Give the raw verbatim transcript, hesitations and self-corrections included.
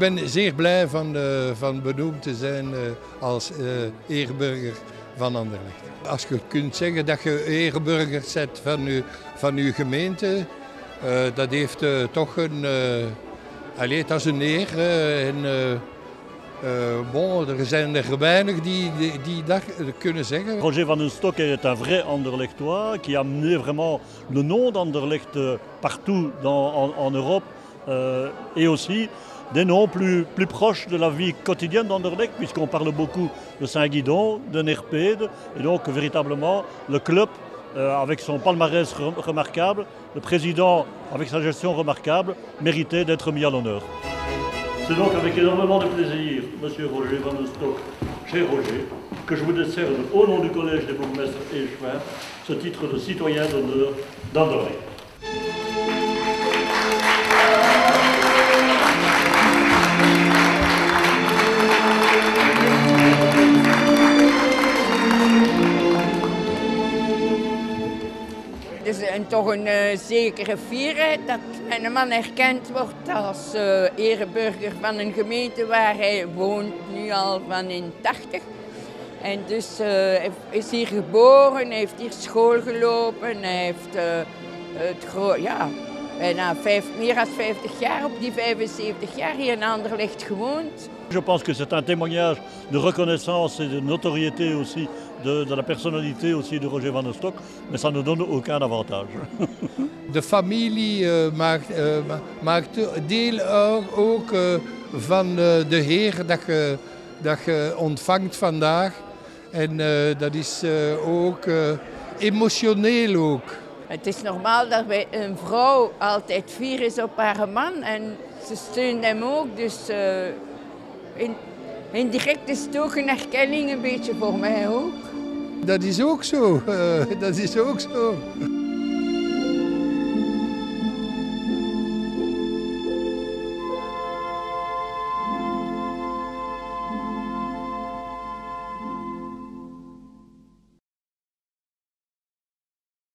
ben zeer blij van, uh, van benoemd te zijn uh, als uh, ereburger van Anderlecht. Als je kunt zeggen dat je ereburger bent van je, van je gemeente, uh, dat heeft uh, toch een, uh, allez, dat is een eer. Uh, en, uh, uh, bon, er zijn er weinig die, die, die dat kunnen zeggen. Roger Van den Stok est un vrai Anderlechtois qui a amené vraiment le nom d'Anderlecht partout dans, en, en Europe euh, et aussi des noms plus, plus proches de la vie quotidienne d'Anderlecht, puisqu'on parle beaucoup de Saint-Guidon, de Nerpede, et donc véritablement le club, euh, avec son palmarès remarquable, le président avec sa gestion remarquable, méritait d'être mis à l'honneur. C'est donc avec énormément de plaisir, Monsieur Roger Van den Stok, cher Roger, que je vous décerne au nom du Collège des bourgmestres et échevins ce titre de citoyen d'honneur d'Anderlecht. Het is een, toch een uh, zekere fierheid dat een man erkend wordt als uh, ereburger van een gemeente waar hij woont, nu al van in tachtig. En dus uh, hij is hier geboren, hij heeft hier school gelopen, hij heeft uh, het gro- ja, bijna vijf, meer dan vijftig jaar, op die vijfenzeventig jaar hier in Anderlecht gewoond. Je pense que c'est un témoignage de reconnaissance et de notoriété aussi de, de la personnalité aussi de Roger Van den Stok, mais ça ne donne aucun avantage. De familie uh, maakt, uh, maakt deel ook uh, van uh, de Heer dat je, dat je ontvangt vandaag. En uh, dat is uh, ook uh, emotioneel ook. Het is normaal dat bij een vrouw altijd fier is op haar man en ze steunt hem ook, dus uh, in, indirect is het ook een erkenning een beetje voor mij ook. Dat is ook zo, uh, dat is ook zo.